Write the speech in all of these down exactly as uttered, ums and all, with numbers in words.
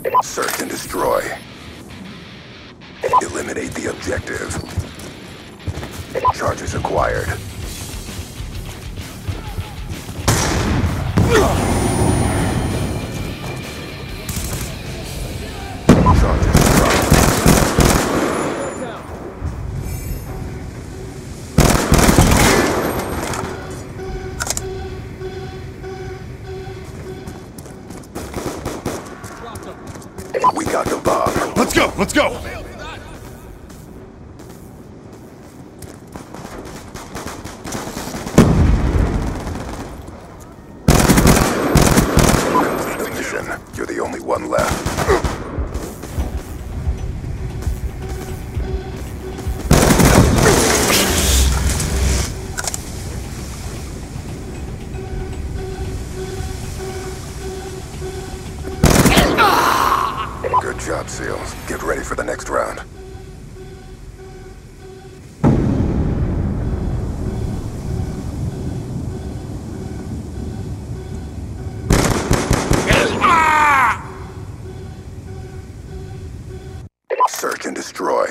Search and destroy. Eliminate the objective. Charges acquired. Charges dropped. We got the bomb. Let's go! Let's go! Complete the mission. You're the only one left. Good job, SEALs. Get ready for the next round. Search and destroy.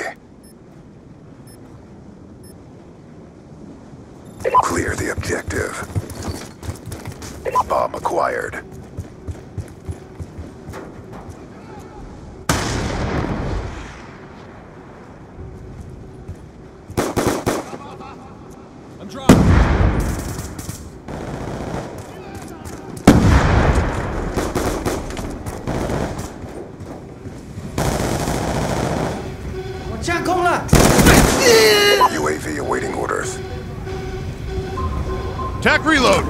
Clear the objective. Bomb acquired. I'm dropped. U A V awaiting orders. Tac reload!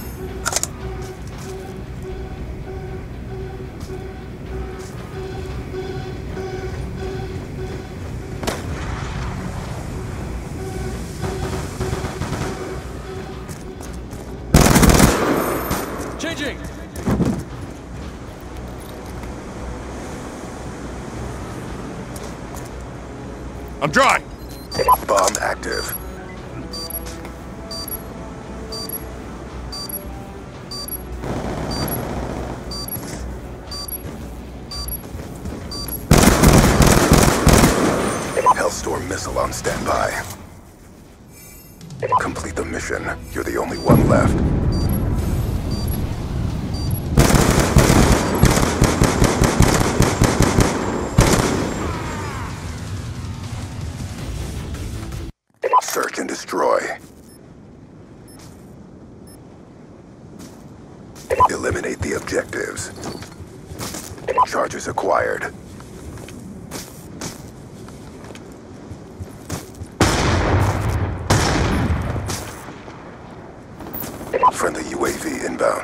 Changing. I'm dry! Bomb active. Hellstorm missile on standby. Complete the mission. You're the only one left. Search and destroy. Eliminate the objectives. Charges acquired. Friendly U A V inbound.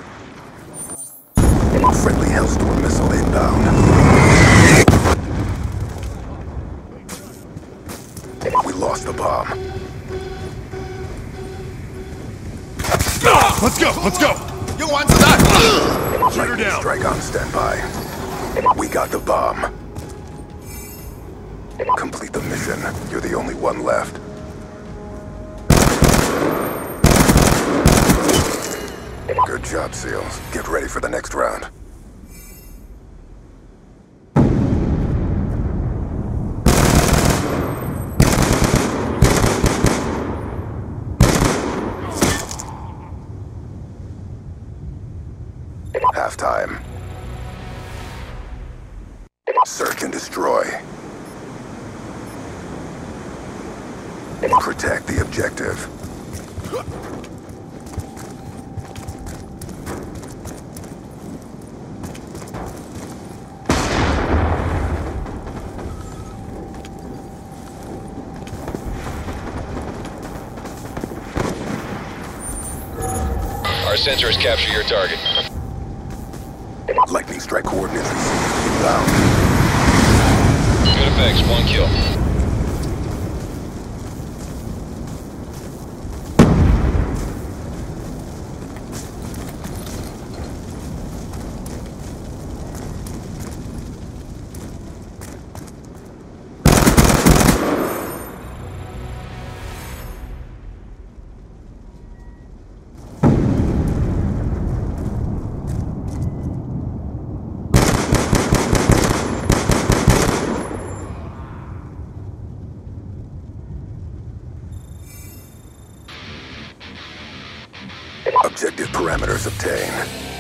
Friendly Hellstorm missile inbound. We lost the bomb. Let's go! Let's go! You want that? Shoot her down. Strike on standby. We got the bomb. Complete the mission. You're the only one left. Good job, SEALs. Get ready for the next round. Halftime. Search and destroy. Protect the objective. Our sensors capture your target. Lightning strike coordinates received inbound. Good effects, one kill. Objective parameters obtained.